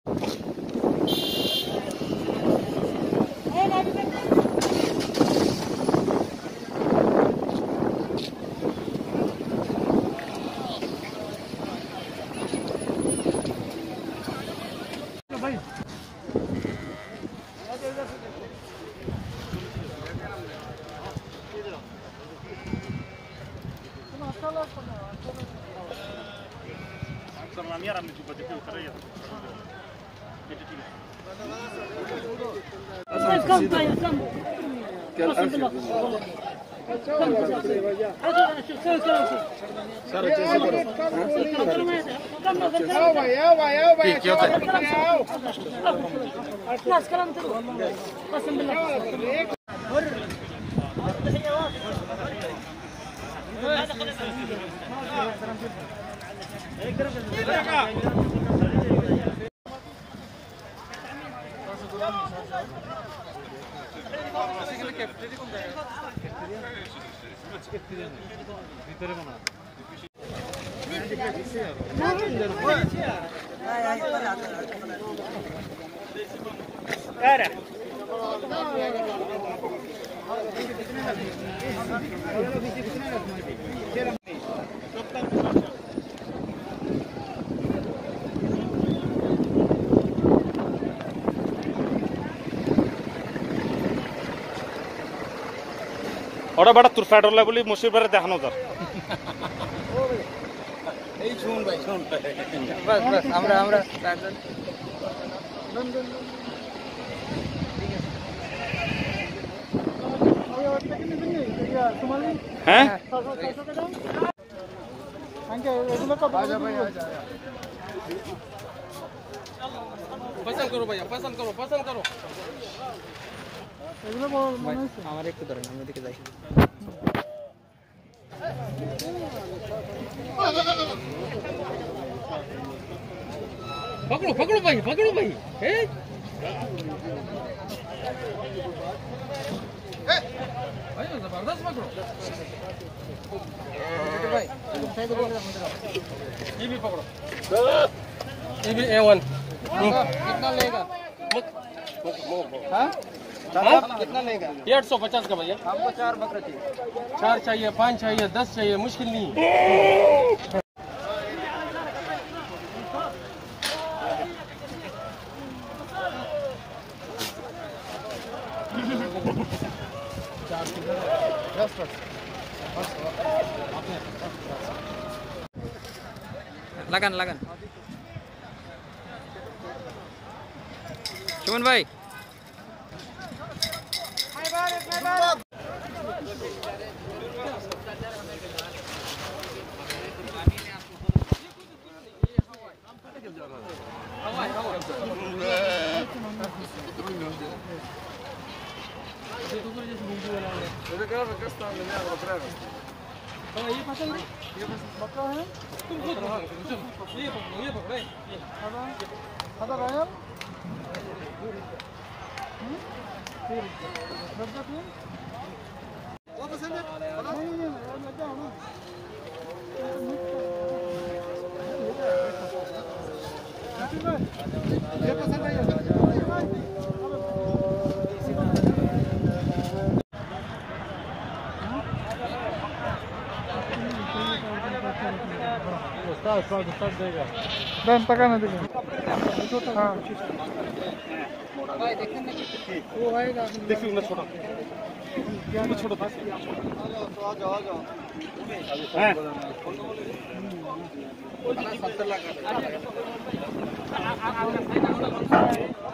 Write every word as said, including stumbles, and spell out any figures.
كم طيب كم ওটা বড় তোর ফেডারেল বলি মুসিবরে দেখানো দর এই শুন ভাই শুন বাস বাস আমরা আমরা হ্যাঁ पसंद करो भैया पसंद करो पसंद करो আমার একটু ধরেন আমি ওদিকে যাই पकड़ो पकड़ो भाई पकड़ो भाई ए भाई जबरदस्त पकड़ो भाई ये भी पकड़ो ये भी ए वन कितना लेगा हाँ कितना लेगा डेढ़ सौ पचास का भैया हमको चार बकरा चाहिए चार चाहिए पाँच चाहिए दस चाहिए मुश्किल नहीं लगन लगन सुमन भाई ये पसंद है ये पसंद बकरा है तुम खुद ये पकड़ो ये पकड़ो ये आधा आधा रायल हम्म फिर बकरा क्यों वो पसंद है नहीं नहीं लग जाओ ना ये पसंद है Dan takan nanti. हाँ। वो आएगा। देखिए ना छोटा। क्या ना छोटा था? आ जाओ आ जाओ। हैं? सत्तर लाख।